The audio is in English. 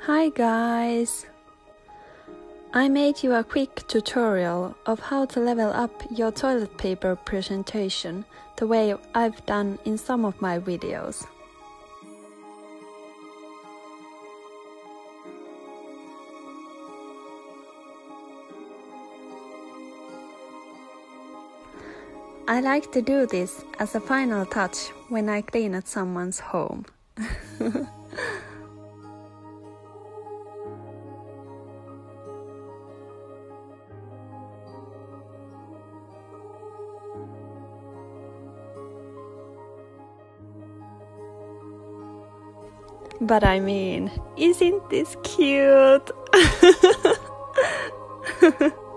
Hi guys! I made you a quick tutorial of how to level up your toilet paper presentation the way I've done in some of my videos. I like to do this as a final touch when I clean at someone's home. But I mean, isn't this cute?